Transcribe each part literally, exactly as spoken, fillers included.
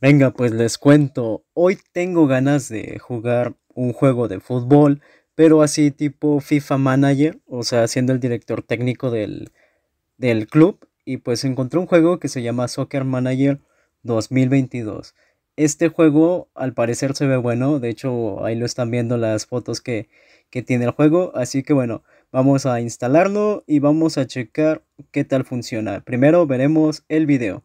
Venga, pues les cuento. Hoy tengo ganas de jugar un juego de fútbol, pero así tipo FIFA Manager, o sea, siendo el director técnico del, del club. Y pues encontré un juego que se llama Soccer Manager dos mil veintidós. Este juego al parecer se ve bueno, de hecho ahí lo están viendo las fotos que, que tiene el juego. Así que bueno, vamos a instalarlo y vamos a checar qué tal funciona. Primero veremos el video.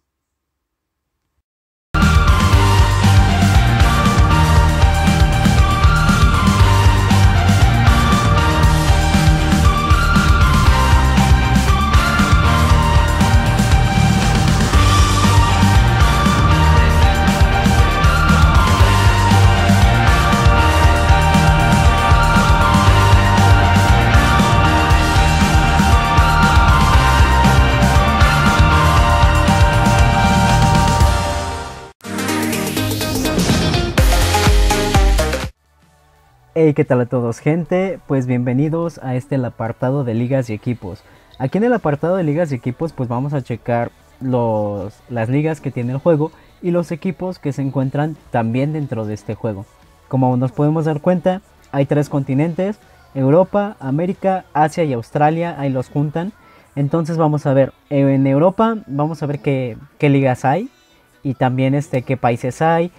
Hey, ¿qué tal a todos, gente? Pues bienvenidos a este el apartado de ligas y equipos. Aquí en el apartado de ligas y equipos pues vamos a checar los, las ligas que tiene el juego y los equipos que se encuentran también dentro de este juego. Como nos podemos dar cuenta, hay tres continentes: Europa, América, Asia y Australia, ahí los juntan. Entonces vamos a ver, en Europa vamos a ver qué, qué ligas hay y también este, qué países hay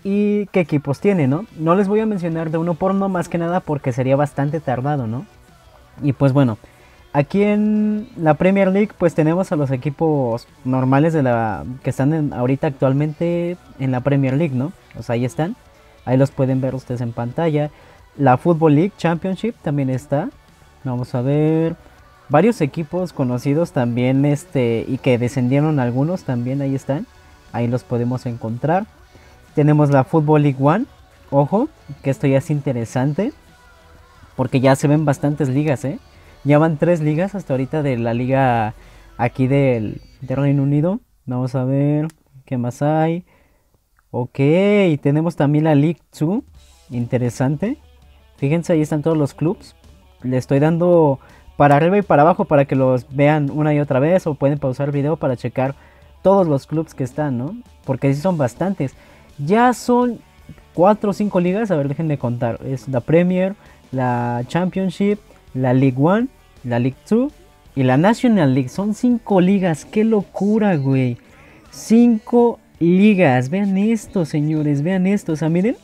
y qué equipos tiene, ¿no? No les voy a mencionar de uno por uno, más que nada porque sería bastante tardado, ¿no? Y pues bueno, aquí en la Premier League pues tenemos a los equipos normales de la que están en, ahorita actualmente en la Premier League, ¿no? O sea, ahí están, ahí los pueden ver ustedes en pantalla. La Football League Championship también está. Vamos a ver varios equipos conocidos también, este, y que descendieron algunos también, ahí están, ahí los podemos encontrar. Tenemos la Football League One. Ojo, que esto ya es interesante, porque ya se ven bastantes ligas, ¿eh? Ya van tres ligas hasta ahorita de la liga aquí del, del Reino Unido. Vamos a ver qué más hay. Ok, tenemos también la League dos. Interesante. Fíjense, ahí están todos los clubs. Le estoy dando para arriba y para abajo para que los vean una y otra vez, o pueden pausar el video para checar todos los clubs que están, ¿no? Porque sí son bastantes. Ya son cuatro o cinco ligas, a ver, déjenme contar. Es la Premier, la Championship, la League One, la League dos y la National League. Son cinco ligas, qué locura, güey. Cinco ligas, vean esto, señores, vean esto. O sea, miren.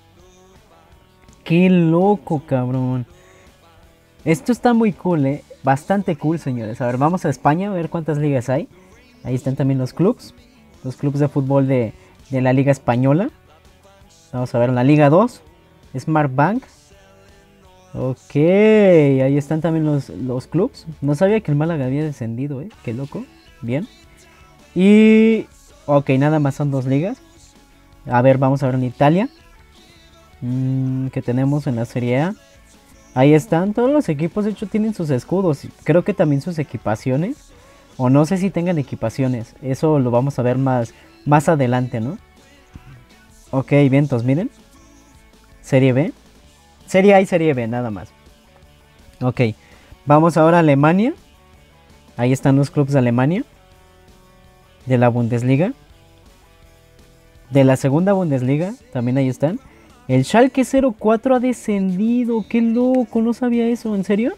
Qué loco, cabrón. Esto está muy cool, eh. Bastante cool, señores. A ver, vamos a España a ver cuántas ligas hay. Ahí están también los clubs. Los clubs de fútbol de... de la Liga Española. Vamos a ver la Liga dos. Smart Bank. Ok, ahí están también los, los clubs. No sabía que el Málaga había descendido, eh. Qué loco. Bien. Y... ok, nada más son dos ligas. A ver, vamos a ver en Italia. Mm, ¿qué tenemos en la Serie A? Ahí están todos los equipos. De hecho tienen sus escudos. Creo que también sus equipaciones. O no sé si tengan equipaciones. Eso lo vamos a ver más... más adelante, ¿no? Ok, vientos, miren. Serie B. Serie A y Serie B, nada más. Ok, vamos ahora a Alemania. Ahí están los clubes de Alemania. De la Bundesliga. De la segunda Bundesliga, también ahí están. El Schalke cero cuatro ha descendido. Qué loco, no sabía eso, ¿en serio?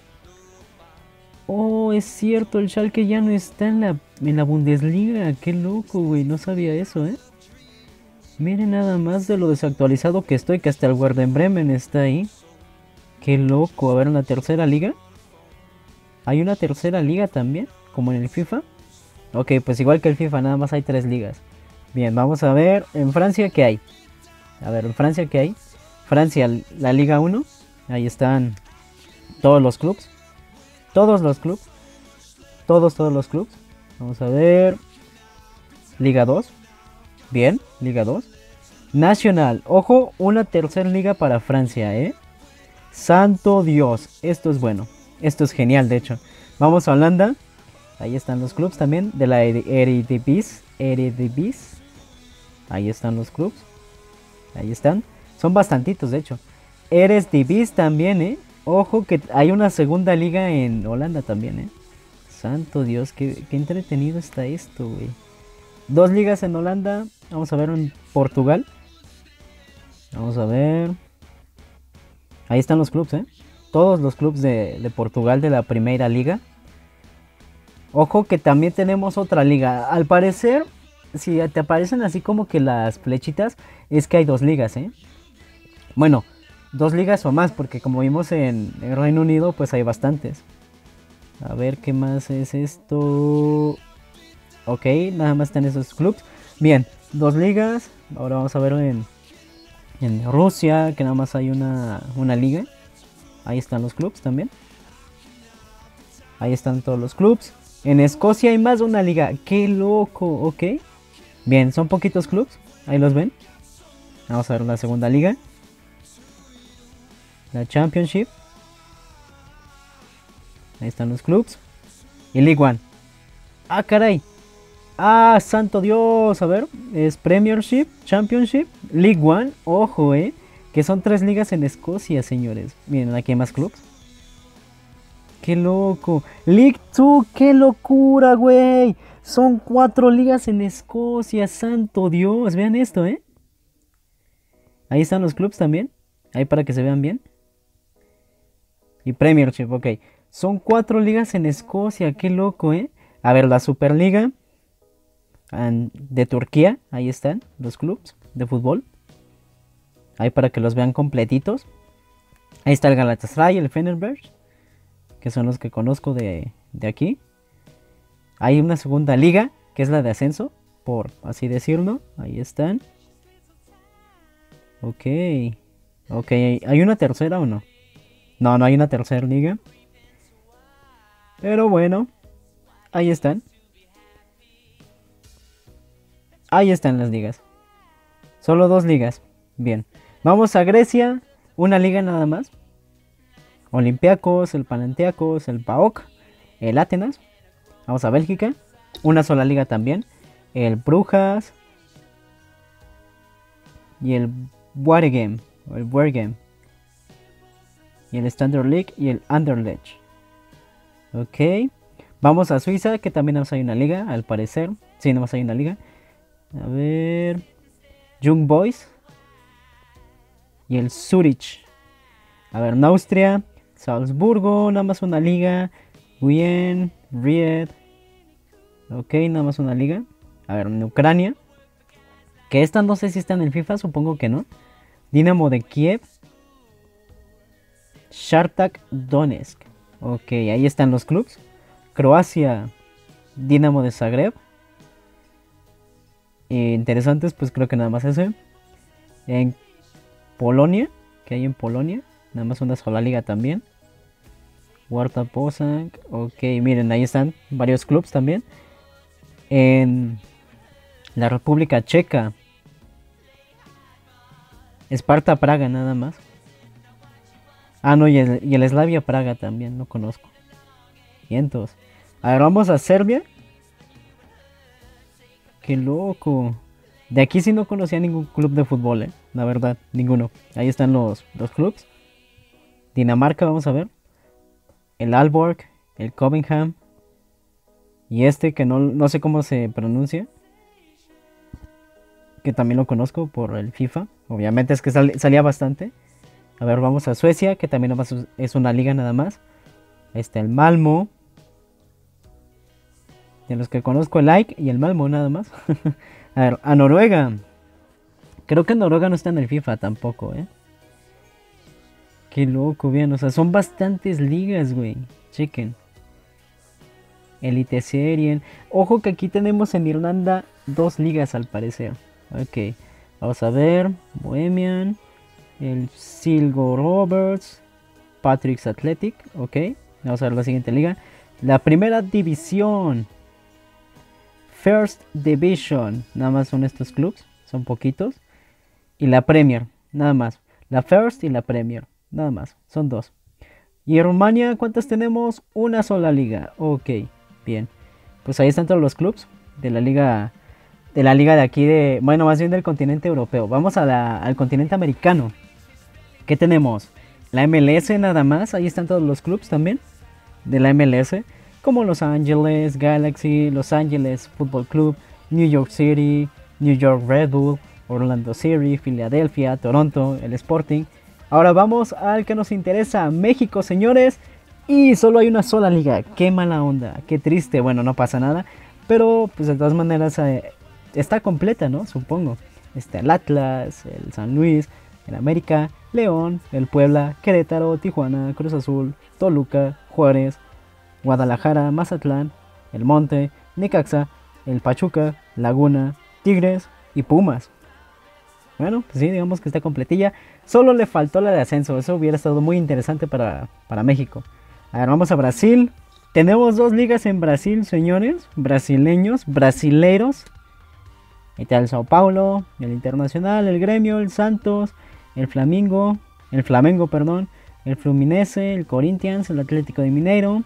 Oh, es cierto, el Schalke ya no está en la, en la Bundesliga. Qué loco, güey, no sabía eso, ¿eh? Miren nada más de lo desactualizado que estoy, que hasta el Werder Bremen está ahí. Qué loco, a ver, en la tercera liga. ¿Hay una tercera liga también? Como en el FIFA. Ok, pues igual que el FIFA, nada más hay tres ligas. Bien, vamos a ver, en Francia, ¿qué hay? A ver, en Francia, ¿qué hay? Francia, la Liga uno. Ahí están todos los clubes. Todos los clubes. Todos, todos los clubes. Vamos a ver. Liga dos. Bien, Liga dos. Nacional. Ojo, una tercera liga para Francia, ¿eh? Santo Dios. Esto es bueno. Esto es genial, de hecho. Vamos a Holanda. Ahí están los clubes también. De la Eredivisie. Eredivisie. Ahí están los clubes. Ahí están. Son bastantitos, de hecho. Eredivisie también, ¿eh? Ojo que hay una segunda liga en Holanda también, ¿eh? Santo Dios, qué, qué entretenido está esto, güey. Dos ligas en Holanda. Vamos a ver en Portugal. Vamos a ver. Ahí están los clubes, ¿eh? Todos los clubes de, de Portugal de la Primera Liga. Ojo que también tenemos otra liga. Al parecer, si te aparecen así como que las flechitas, es que hay dos ligas, ¿eh? Bueno, dos ligas o más, porque como vimos en el Reino Unido, pues hay bastantes. A ver, ¿qué más es esto? Ok, nada más están esos clubes. Bien, dos ligas. Ahora vamos a ver en, en Rusia, que nada más hay una, una liga. Ahí están los clubes también. Ahí están todos los clubes. En Escocia hay más de una liga. ¡Qué loco! Ok. Bien, son poquitos clubes. Ahí los ven. Vamos a ver la segunda liga. La Championship. Ahí están los clubes. Y League One. ¡Ah, caray! ¡Ah, santo Dios! A ver, es Premiership, Championship, League One. Ojo, eh. Que son tres ligas en Escocia, señores. Miren, aquí hay más clubes. ¡Qué loco! League dos, ¡qué locura, güey! Son cuatro ligas en Escocia, santo Dios. Vean esto, ¿eh? Ahí están los clubes también. Ahí para que se vean bien. Y Premiership, ok. Son cuatro ligas en Escocia, qué loco, ¿eh? A ver, la Superliga de Turquía. Ahí están los clubes de fútbol. Ahí para que los vean completitos. Ahí está el Galatasaray, el Fenerbahce, que son los que conozco de, de aquí. Hay una segunda liga, que es la de ascenso, por así decirlo. Ahí están. Ok. Ok, ¿hay una tercera o no? No, no hay una tercera liga. Pero bueno, ahí están. Ahí están las ligas. Solo dos ligas. Bien. Vamos a Grecia. Una liga nada más. Olympiacos, el Panathinaikos, el PAOK, el Atenas. Vamos a Bélgica. Una sola liga también. El Brujas. Y el Waregem. O el Waregem. Y el Standard League y el Anderlecht. Ok. Vamos a Suiza, que también nos hay una liga, al parecer. Sí, nomás hay una liga. A ver. Young Boys. Y el Zurich. A ver, en Austria. Salzburgo, nada más una liga. Wien, Ried. Ok, nada más una liga. A ver, en Ucrania. Que esta no sé si está en el FIFA, supongo que no. Dinamo de Kiev. Shakhtar Donetsk. Ok, ahí están los clubes. Croacia, Dinamo de Zagreb. E interesantes, pues creo que nada más ese. En Polonia, que hay en Polonia, nada más una sola liga también. Warta Poznań. Ok, miren, ahí están varios clubes también. En la República Checa, Sparta Praga nada más. Ah, no, y el, y el Slavia Praga también, no conozco. Cientos. A ver, vamos a Serbia. Qué loco. De aquí sí no conocía ningún club de fútbol, eh. La verdad, ninguno. Ahí están los, los clubes. Dinamarca, vamos a ver. El Aalborg, el Cobham. Y este que no, no sé cómo se pronuncia. Que también lo conozco por el FIFA. Obviamente es que sal, salía bastante. A ver, vamos a Suecia, que también es una liga nada más. Ahí está el Malmo. De los que conozco el Like y el Malmo nada más. A ver, a Noruega. Creo que Noruega no está en el FIFA tampoco, ¿eh? Qué loco, bien. O sea, son bastantes ligas, güey. Chequen. Elite Serien. Ojo que aquí tenemos en Irlanda dos ligas al parecer. Ok. Vamos a ver. Bohemian. El Silgo Roberts. Patrick's Athletic. Ok. Vamos a ver la siguiente liga. La primera división. First Division. Nada más son estos clubes. Son poquitos. Y la Premier. Nada más. La First y la Premier. Nada más. Son dos. Y en Rumania, ¿cuántas tenemos? Una sola liga. Ok. Bien. Pues ahí están todos los clubes. De la liga. De la liga de aquí de. Bueno, más bien del continente europeo. Vamos a la, al continente americano. ¿Qué tenemos? La M L S nada más. Ahí están todos los clubes también. De la M L S. Como Los Ángeles Galaxy, Los Ángeles Football Club, New York City, New York Red Bull, Orlando City, Filadelfia, Toronto, el Sporting. Ahora vamos al que nos interesa, México, señores. Y solo hay una sola liga, qué mala onda, qué triste, bueno, no pasa nada. Pero pues de todas maneras eh, está completa, ¿no? Supongo. Está el Atlas, el San Luis, el América, León, el Puebla, Querétaro, Tijuana, Cruz Azul, Toluca, Juárez, Guadalajara, Mazatlán, el Monte, Necaxa, el Pachuca, Laguna, Tigres y Pumas. Bueno, pues sí, digamos que está completilla. Solo le faltó la de ascenso, eso hubiera estado muy interesante para, para México. A ver, vamos a Brasil. Tenemos dos ligas en Brasil, señores. Brasileños, brasileiros. Ahí está el Sao Paulo, el Internacional, el Gremio, el Santos, el Flamengo, el Flamengo, perdón, el Fluminense, el Corinthians, el Atlético de Mineiro.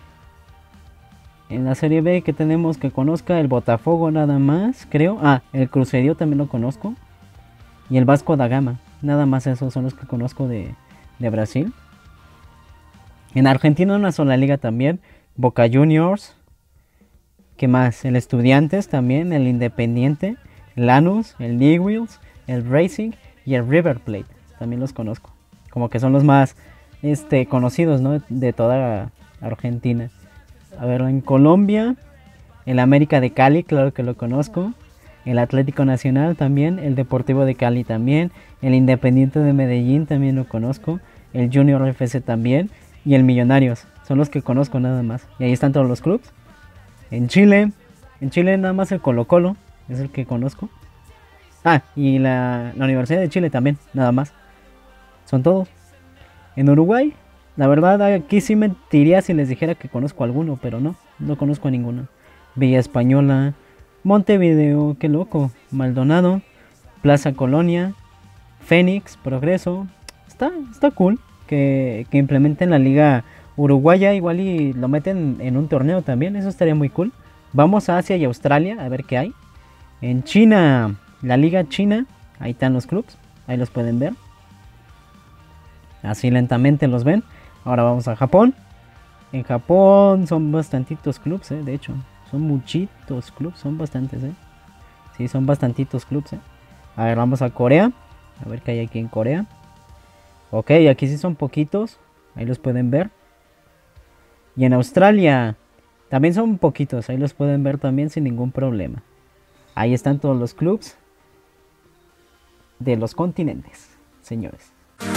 En la Serie B que tenemos que conozca el Botafogo nada más, creo. Ah, el Cruzeiro también lo conozco. Y el Vasco da Gama. Nada más esos son los que conozco de, de Brasil. En Argentina una sola liga también. Boca Juniors. ¿Qué más? El Estudiantes también, el Independiente, el Lanús, el Newell's, el Racing y el River Plate. También los conozco. Como que son los más este, conocidos, ¿no? De toda Argentina. A ver, en Colombia, el América de Cali, claro que lo conozco. El Atlético Nacional también, el Deportivo de Cali también. El Independiente de Medellín también lo conozco. El Junior F C también. Y el Millonarios. Son los que conozco nada más. Y ahí están todos los clubes. En Chile, en Chile nada más el Colo Colo, es el que conozco. Ah, y la, la Universidad de Chile también, nada más. Son todos. En Uruguay, la verdad aquí sí mentiría si les dijera que conozco alguno, pero no, no conozco a ninguno. Villa Española, Montevideo, qué loco, Maldonado, Plaza Colonia, Fénix, Progreso. Está, está cool que, que implementen la liga uruguaya, igual y lo meten en un torneo también, eso estaría muy cool. Vamos a Asia y Australia a ver qué hay. En China, la liga china, ahí están los clubes, ahí los pueden ver. Así lentamente los ven. Ahora vamos a Japón. En Japón son bastantitos clubes, eh, de hecho, son muchitos clubes, son bastantes, eh. Sí, son bastantitos clubes, eh. A ver, vamos a Corea, a ver qué hay aquí en Corea. Ok, aquí sí son poquitos, ahí los pueden ver. Y en Australia también son poquitos, ahí los pueden ver también sin ningún problema. Ahí están todos los clubes de los continentes, señores.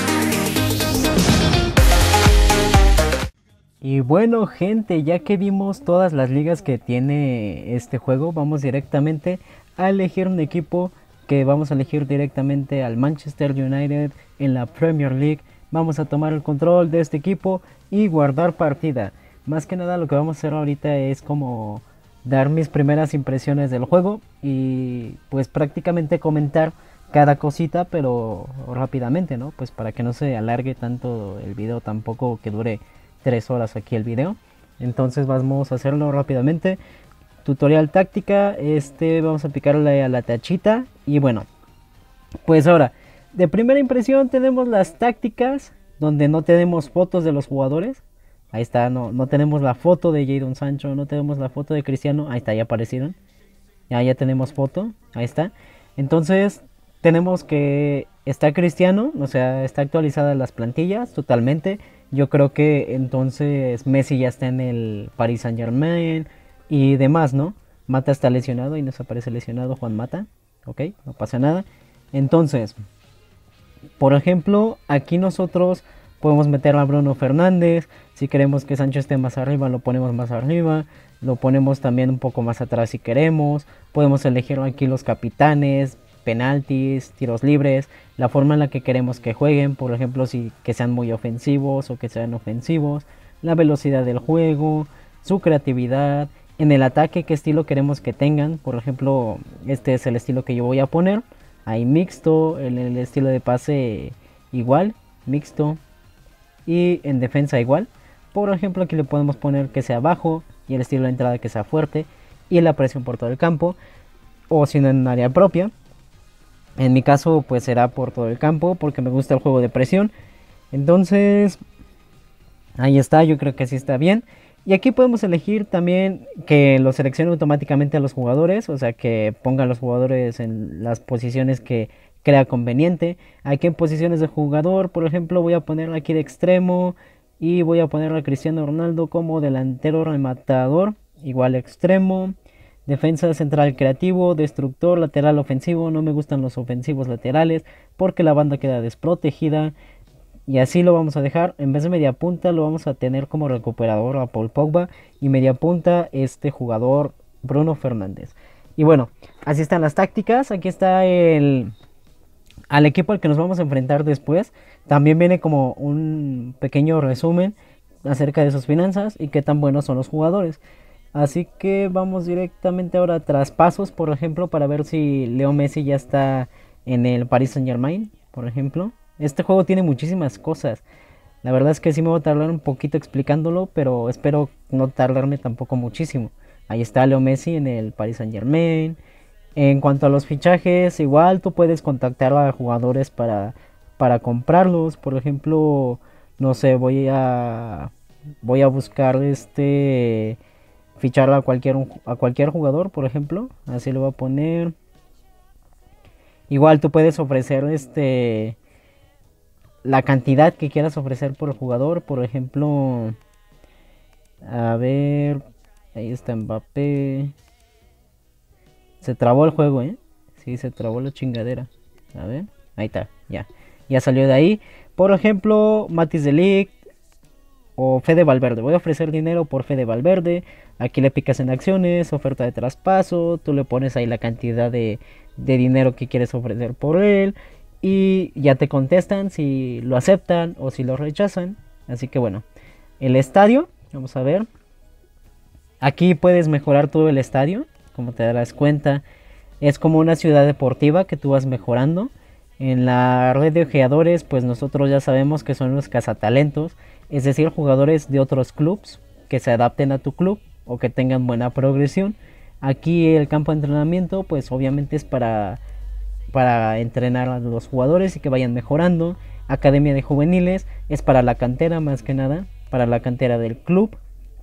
Y bueno, gente, ya que vimos todas las ligas que tiene este juego, vamos directamente a elegir un equipo que vamos a elegir directamente al Manchester United en la Premier League. Vamos a tomar el control de este equipo y guardar partida. Más que nada lo que vamos a hacer ahorita es como dar mis primeras impresiones del juego y pues prácticamente comentar cada cosita, pero rápidamente, ¿no? Pues para que no se alargue tanto el video, tampoco que dure tres horas aquí el video. Entonces vamos a hacerlo rápidamente. Tutorial táctica, este vamos a picarle a la tachita y bueno, pues ahora de primera impresión tenemos las tácticas donde no tenemos fotos de los jugadores. Ahí está, no, no tenemos la foto de Jadon Sancho, no tenemos la foto de Cristiano. Ahí está, ya aparecieron. Ya, ya tenemos foto, ahí está. Entonces tenemos que está Cristiano, o sea, está actualizada las plantillas totalmente. Yo creo que entonces Messi ya está en el Paris Saint Germain y demás, ¿no? Mata está lesionado y nos aparece lesionado Juan Mata. Ok, no pasa nada. Entonces, por ejemplo, aquí nosotros podemos meter a Bruno Fernández. Si queremos que Sancho esté más arriba, lo ponemos más arriba. Lo ponemos también un poco más atrás si queremos. Podemos elegir aquí los capitanes, penaltis, tiros libres, la forma en la que queremos que jueguen. Por ejemplo, si que sean muy ofensivos o que sean ofensivos. La velocidad del juego, su creatividad. En el ataque, qué estilo queremos que tengan. Por ejemplo, este es el estilo que yo voy a poner. Hay mixto, el, el estilo de pase igual, mixto. Y en defensa igual. Por ejemplo, aquí le podemos poner que sea bajo y el estilo de entrada que sea fuerte y la presión por todo el campo, o si no en área propia. En mi caso pues será por todo el campo porque me gusta el juego de presión. Entonces ahí está, yo creo que sí está bien. Y aquí podemos elegir también que lo seleccione automáticamente a los jugadores, o sea que ponga a los jugadores en las posiciones que crea conveniente. Aquí en posiciones de jugador, por ejemplo, voy a poner aquí de extremo y voy a poner a Cristiano Ronaldo como delantero rematador, igual extremo. Defensa central creativo, destructor, lateral ofensivo. No me gustan los ofensivos laterales porque la banda queda desprotegida. Y así lo vamos a dejar. En vez de media punta lo vamos a tener como recuperador a Paul Pogba. Y media punta este jugador Bruno Fernández. Y bueno, así están las tácticas. Aquí está el al equipo al que nos vamos a enfrentar después. También viene como un pequeño resumen acerca de sus finanzas y qué tan buenos son los jugadores. Así que vamos directamente ahora a traspasos, por ejemplo, para ver si Leo Messi ya está en el Paris Saint Germain, por ejemplo. Este juego tiene muchísimas cosas. La verdad es que sí me voy a tardar un poquito explicándolo, pero espero no tardarme tampoco muchísimo. Ahí está Leo Messi en el Paris Saint Germain. En cuanto a los fichajes, igual tú puedes contactar a jugadores para, para comprarlos. Por ejemplo, no sé, voy a voy a buscar este fichar a cualquier a cualquier jugador, por ejemplo, así lo voy a poner. Igual tú puedes ofrecer este la cantidad que quieras ofrecer por el jugador, por ejemplo, a ver, ahí está Mbappé. Se trabó el juego, ¿eh? Sí, se trabó la chingadera. A ver, ahí está, ya. Ya salió de ahí. Por ejemplo, Matis de Ligt o Fede Valverde. Voy a ofrecer dinero por Fede Valverde. Aquí le picas en acciones, oferta de traspaso. Tú le pones ahí la cantidad de, de dinero que quieres ofrecer por él. Y ya te contestan si lo aceptan o si lo rechazan. Así que bueno, el estadio, vamos a ver. Aquí puedes mejorar todo el estadio. Como te darás cuenta, es como una ciudad deportiva que tú vas mejorando. En la red de ojeadores, pues nosotros ya sabemos que son los cazatalentos, es decir, jugadores de otros clubes que se adapten a tu club o que tengan buena progresión. Aquí el campo de entrenamiento, pues obviamente es para, para entrenar a los jugadores y que vayan mejorando. Academia de juveniles es para la cantera más que nada, para la cantera del club.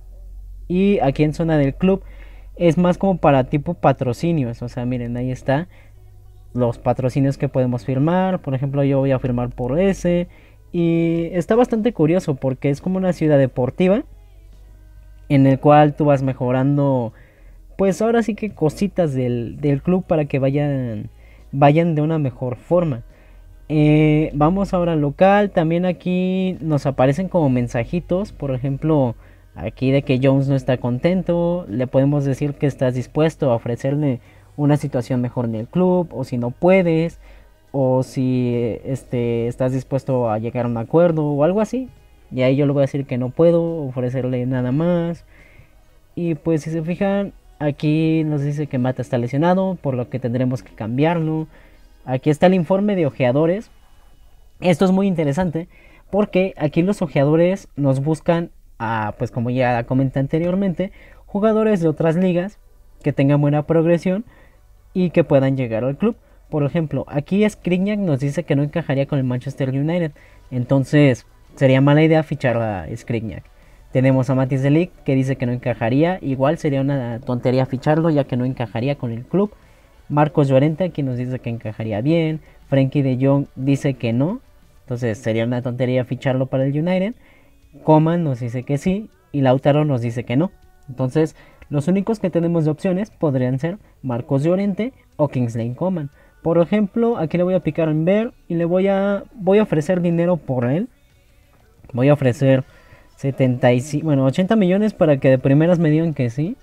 Y aquí en zona del club es más como para tipo patrocinios, o sea, miren, ahí está los patrocinios que podemos firmar. Por ejemplo, yo voy a firmar por ese. Y está bastante curioso porque es como una ciudad deportiva en el cual tú vas mejorando, pues ahora sí que cositas del, del club para que vayan, vayan de una mejor forma. Eh, vamos ahora al local. También aquí nos aparecen como mensajitos, por ejemplo, aquí de que Jones no está contento. Le podemos decir que estás dispuesto a ofrecerle una situación mejor en el club, o si no puedes, o si este, estás dispuesto a llegar a un acuerdo o algo así. Y ahí yo le voy a decir que no puedo ofrecerle nada más. Y pues si se fijan, aquí nos dice que Mata está lesionado, por lo que tendremos que cambiarlo. Aquí está el informe de ojeadores. Esto es muy interesante porque aquí los ojeadores nos buscan a, pues como ya comenté anteriormente, jugadores de otras ligas que tengan buena progresión y que puedan llegar al club. Por ejemplo, aquí Skriniar nos dice que no encajaría con el Manchester United, entonces sería mala idea fichar a Skriniar. Tenemos a Matis de Ligt que dice que no encajaría, igual sería una tontería ficharlo ya que no encajaría con el club. Marcos Llorente aquí nos dice que encajaría bien. Frenkie de Jong dice que no, entonces sería una tontería ficharlo para el United. Coman nos dice que sí y Lautaro nos dice que no. Entonces los únicos que tenemos de opciones podrían ser Marcos Llorente o Kingsley Coman. Por ejemplo, aquí le voy a picar en ver y le voy a voy a ofrecer dinero por él. Voy a ofrecer setenta y cinco, bueno, ochenta millones para que de primeras me digan que sí.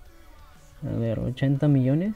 A ver, ochenta millones.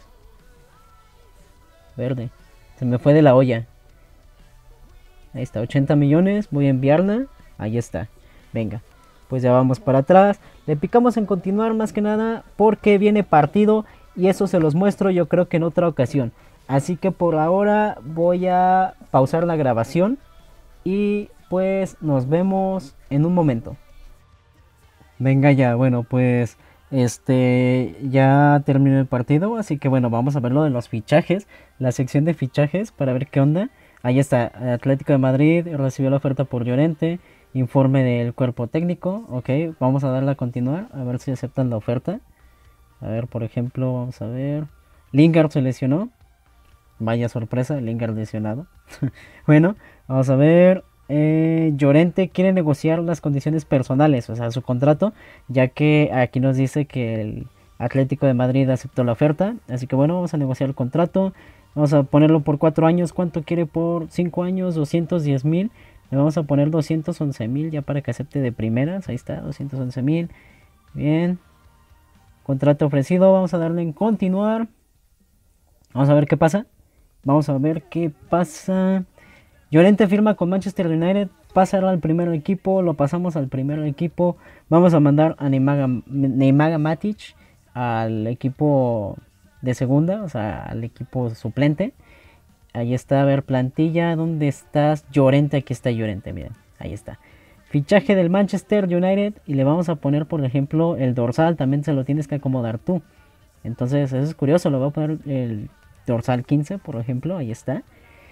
Verde. Se me fue de la olla. Ahí está, ochenta millones. Voy a enviarla. Ahí está. Venga. Pues ya vamos para atrás. Le picamos en continuar más que nada porque viene partido. Y eso se los muestro yo creo que en otra ocasión. Así que por ahora voy a pausar la grabación. Y pues nos vemos en un momento. Venga ya, bueno pues este ya terminó el partido, así que bueno, vamos a ver lo de los fichajes, la sección de fichajes para ver qué onda. Ahí está, Atlético de Madrid recibió la oferta por Llorente Informe del cuerpo técnico. Ok, vamos a darle a continuar. A ver si aceptan la oferta. A ver, por ejemplo, vamos a ver. Lingard se lesionó. Vaya sorpresa, Lingard lesionado. Bueno, vamos a ver. Eh, Llorente quiere negociar las condiciones personales, o sea, su contrato, ya que aquí nos dice que el Atlético de Madrid aceptó la oferta. Así que bueno, vamos a negociar el contrato. Vamos a ponerlo por cuatro años. ¿Cuánto quiere por cinco años? doscientos diez mil. Le vamos a poner doscientos once mil ya para que acepte de primeras. Ahí está, doscientos once mil. Bien. Contrato ofrecido. Vamos a darle en continuar. Vamos a ver qué pasa. Vamos a ver qué pasa. Llorente firma con Manchester United. Pasa al primer equipo. Lo pasamos al primer equipo. Vamos a mandar a Neymar Matic al equipo de segunda. O sea, al equipo suplente. Ahí está, a ver, plantilla, ¿dónde estás? Llorente, aquí está Llorente, miren, ahí está. Fichaje del Manchester United y le vamos a poner, por ejemplo, el dorsal, también se lo tienes que acomodar tú. Entonces, eso es curioso, le voy a poner el dorsal quince, por ejemplo, ahí está.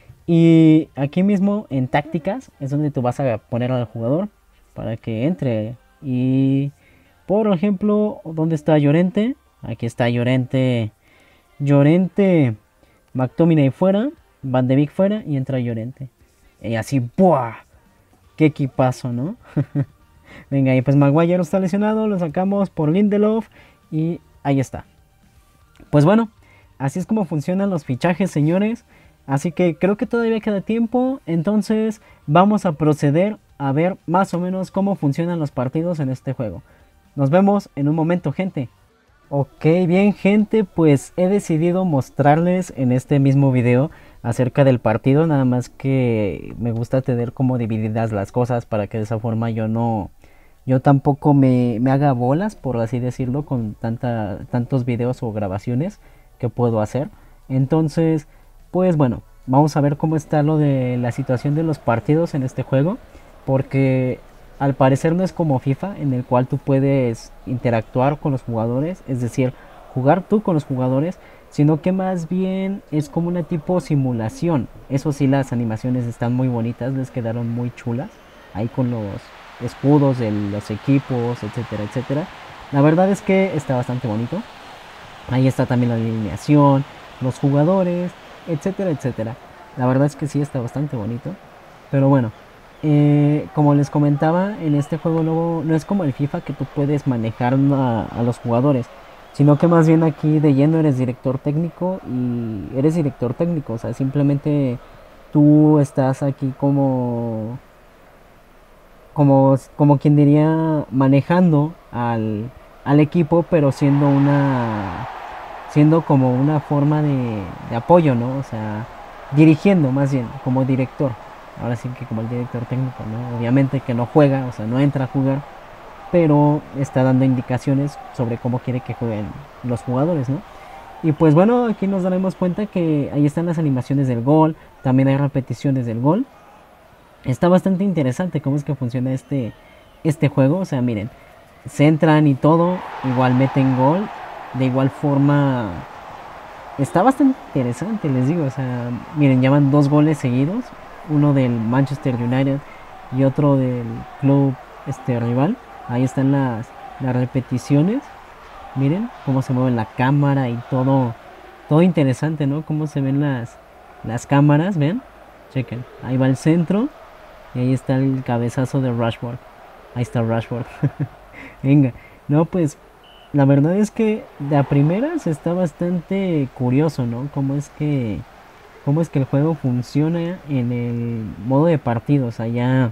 Y aquí mismo, en tácticas, es donde tú vas a poner al jugador para que entre. Y, por ejemplo, ¿dónde está Llorente? Aquí está Llorente. Llorente, McTominay fuera. Van de Beek fuera y entra Llorente. Y así, ¡buah! ¡Qué equipazo!, ¿no? Venga, y pues Maguire está lesionado. Lo sacamos por Lindelof. Y ahí está. Pues bueno, así es como funcionan los fichajes, señores. Así que creo que todavía queda tiempo. Entonces vamos a proceder a ver más o menos cómo funcionan los partidos en este juego. Nos vemos en un momento, gente. Ok, bien, gente, pues he decidido mostrarles en este mismo video acerca del partido, nada más que me gusta tener como divididas las cosas para que de esa forma yo no, yo tampoco me, me haga bolas, por así decirlo, con tanta, tantos videos o grabaciones que puedo hacer. Entonces, pues bueno, vamos a ver cómo está lo de la situación de los partidos en este juego, porque al parecer no es como FIFA, en el cual tú puedes interactuar con los jugadores, es decir, jugar tú con los jugadores, sino que más bien es como una tipo simulación. Eso sí, las animaciones están muy bonitas, les quedaron muy chulas, ahí con los escudos de los equipos, etcétera, etcétera. La verdad es que está bastante bonito. Ahí está también la alineación, los jugadores, etcétera, etcétera. La verdad es que sí está bastante bonito, pero bueno. Eh, como les comentaba, en este juego no, no es como el FIFA que tú puedes manejar a, a los jugadores, sino que más bien aquí de lleno eres director técnico y eres director técnico, o sea, simplemente tú estás aquí como, como, como quien diría, manejando al, al equipo, pero siendo una, siendo como una forma de, de apoyo, ¿no? O sea, dirigiendo más bien, como director. Ahora sí que como el director técnico, ¿no? Obviamente que no juega, o sea, no entra a jugar, pero está dando indicaciones sobre cómo quiere que jueguen los jugadores, ¿no? Y pues bueno, aquí nos daremos cuenta que ahí están las animaciones del gol, también hay repeticiones del gol. Está bastante interesante cómo es que funciona este, este juego, o sea, miren, se entran y todo, igual meten gol, de igual forma. Está bastante interesante, les digo, o sea, miren, llevan dos goles seguidos. Uno del Manchester United y otro del club este rival. Ahí están las, las repeticiones. Miren cómo se mueve la cámara y todo. Todo interesante, ¿no? Cómo se ven las, las cámaras, ven. Chequen. Ahí va el centro. Y ahí está el cabezazo de Rashford. Ahí está Rashford. Venga. No, pues la verdad es que de a primeras está bastante curioso, ¿no? Cómo es que cómo es que el juego funciona en el modo de partido, o sea, ya,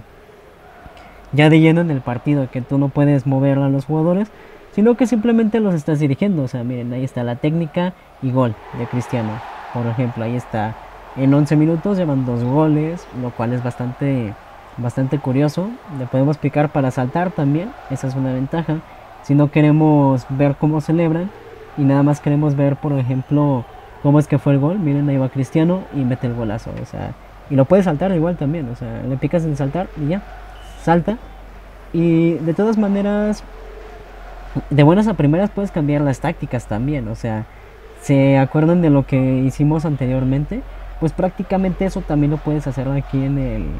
ya de lleno en el partido, que tú no puedes mover a los jugadores, sino que simplemente los estás dirigiendo. O sea, miren, ahí está la técnica y gol de Cristiano, por ejemplo, ahí está. En once minutos llevan dos goles, lo cual es bastante, bastante curioso. Le podemos picar para saltar también, esa es una ventaja. Si no queremos ver cómo celebran y nada más queremos ver, por ejemplo, cómo es que fue el gol, miren, ahí va Cristiano y mete el golazo, o sea, y lo puedes saltar igual también, o sea, le picas en saltar y ya, salta. Y de todas maneras, de buenas a primeras puedes cambiar las tácticas también, o sea, ¿se acuerdan de lo que hicimos anteriormente? Pues prácticamente eso también lo puedes hacer aquí en el,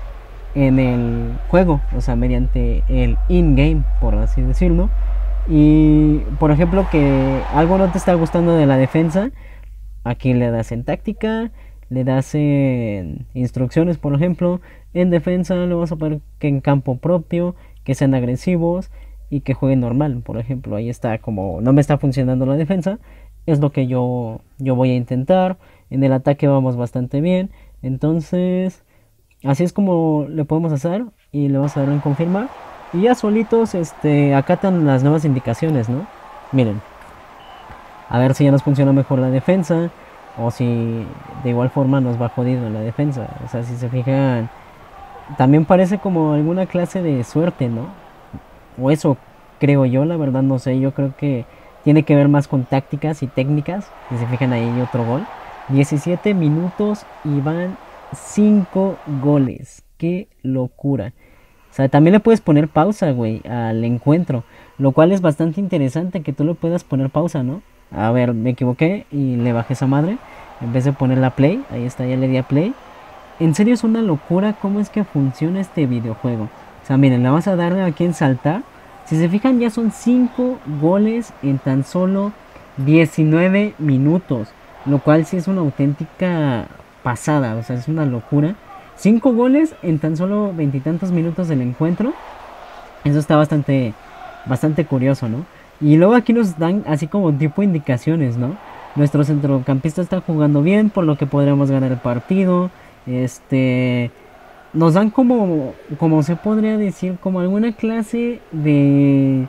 en el juego, o sea, mediante el in-game, por así decirlo. Y por ejemplo, que algo no te está gustando de la defensa, aquí le das en táctica, le das en instrucciones, por ejemplo. En defensa le vas a poner que en campo propio, que sean agresivos y que jueguen normal, por ejemplo. Ahí está, como no me está funcionando la defensa, es lo que yo, yo voy a intentar. En el ataque vamos bastante bien, entonces así es como le podemos hacer. Y le vamos a dar en confirmar y ya solitos este, acatan las nuevas indicaciones, ¿no? Miren, a ver si ya nos funciona mejor la defensa o si de igual forma nos va jodido en la defensa. O sea, si se fijan, también parece como alguna clase de suerte, ¿no? O eso creo yo, la verdad no sé. Yo creo que tiene que ver más con tácticas y técnicas. Si se fijan ahí hay otro gol. diecisiete minutos y van cinco goles. Qué locura. O sea, también le puedes poner pausa, güey, al encuentro. Lo cual es bastante interesante que tú le puedas poner pausa, ¿no? A ver, me equivoqué y le bajé esa madre. En vez de ponerla play, ahí está, ya le di a play. En serio es una locura cómo es que funciona este videojuego. O sea, miren, le vamos a darle aquí en saltar. Si se fijan, ya son cinco goles en tan solo diecinueve minutos. Lo cual sí es una auténtica pasada, o sea, es una locura. Cinco goles en tan solo veintitantos minutos del encuentro. Eso está bastante, bastante curioso, ¿no? Y luego aquí nos dan así como tipo indicaciones, ¿no? Nuestro centrocampista está jugando bien, por lo que podríamos ganar el partido. Este... Nos dan como, como se podría decir, como alguna clase de...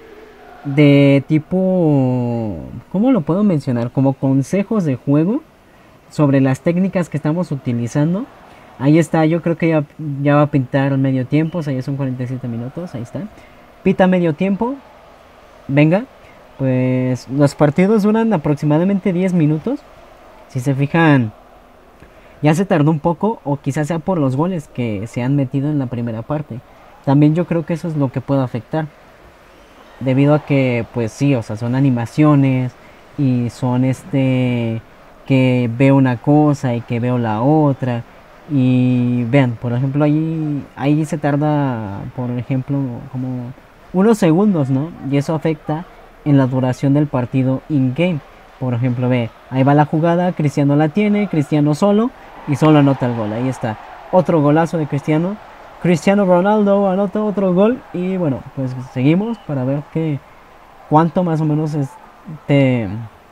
De tipo... ¿Cómo lo puedo mencionar? Como consejos de juego sobre las técnicas que estamos utilizando. Ahí está, yo creo que ya, ya va a pintar medio tiempo, o sea, ya son cuarenta y siete minutos, ahí está. Pita medio tiempo, venga, pues los partidos duran aproximadamente diez minutos. Si se fijan, ya se tardó un poco, o quizás sea por los goles que se han metido en la primera parte. También yo creo que eso es lo que puede afectar. Debido a que, pues sí, o sea, son animaciones y son este que veo una cosa y que veo la otra. Y vean, por ejemplo, ahí, ahí se tarda, por ejemplo, como unos segundos, ¿no? Y eso afecta en la duración del partido in-game. Por ejemplo, ve, ahí va la jugada, Cristiano la tiene, Cristiano solo, y solo anota el gol. Ahí está, otro golazo de Cristiano. Cristiano Ronaldo anota otro gol. Y bueno, pues seguimos para ver que cuánto más o menos este,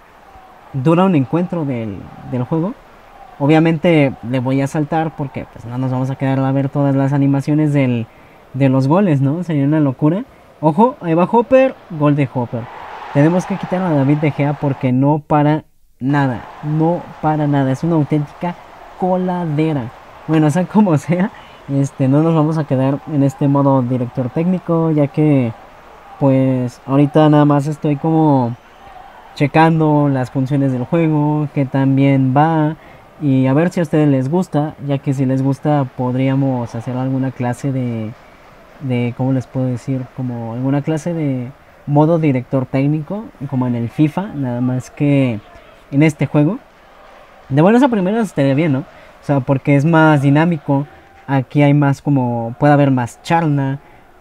dura un encuentro del, del juego. Obviamente le voy a saltar porque pues no nos vamos a quedar a ver todas las animaciones del, de los goles, ¿no? Sería una locura. Ojo, ahí va Hopper, gol de Hopper. Tenemos que quitar a David De Gea porque no para nada, no para nada. Es una auténtica coladera. Bueno, sea como sea, este, no nos vamos a quedar en este modo director técnico, ya que pues ahorita nada más estoy como checando las funciones del juego, que también va. Y a ver si a ustedes les gusta, ya que si les gusta podríamos hacer alguna clase de, de ¿cómo les puedo decir? Como alguna clase de modo director técnico, como en el FIFA, nada más que en este juego. De buenas a primeras estaría bien, ¿no? O sea, porque es más dinámico, aquí hay más como, puede haber más charla,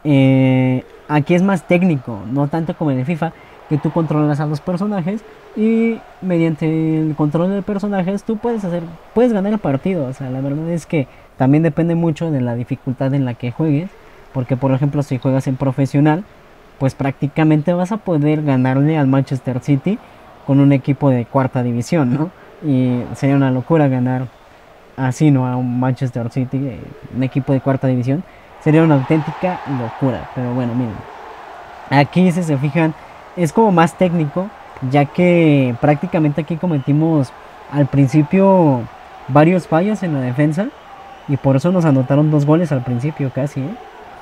eh, aquí es más técnico, no tanto como en el FIFA, que tú controlas a los personajes y mediante el control de personajes tú puedes hacer, puedes ganar el partido. O sea, la verdad es que también depende mucho de la dificultad en la que juegues, porque por ejemplo si juegas en profesional, pues prácticamente vas a poder ganarle al Manchester City con un equipo de cuarta división, ¿no? Y sería una locura ganar así, ¿no? A un Manchester City, un equipo de cuarta división, sería una auténtica locura. Pero bueno, miren, aquí si se fijan es como más técnico, ya que prácticamente aquí cometimos al principio varios fallos en la defensa y por eso nos anotaron dos goles al principio casi, ¿eh?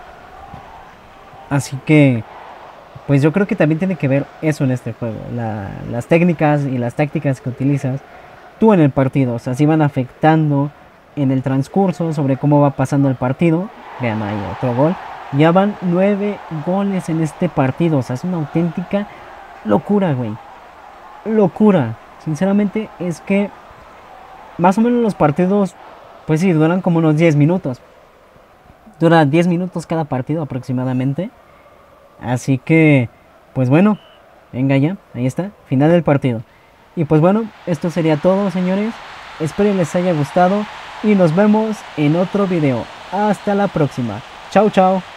Así que pues yo creo que también tiene que ver eso en este juego, la, las técnicas y las tácticas que utilizas tú en el partido, o sea, si van afectando en el transcurso sobre cómo va pasando el partido. Vean ahí otro gol. Ya van nueve goles en este partido. O sea, es una auténtica locura, güey. Locura. Sinceramente es que más o menos los partidos, pues sí, duran como unos diez minutos. Dura diez minutos cada partido aproximadamente. Así que, pues bueno, venga ya, ahí está, final del partido. Y pues bueno, esto sería todo, señores. Espero les haya gustado y nos vemos en otro video. Hasta la próxima. Chao, chao.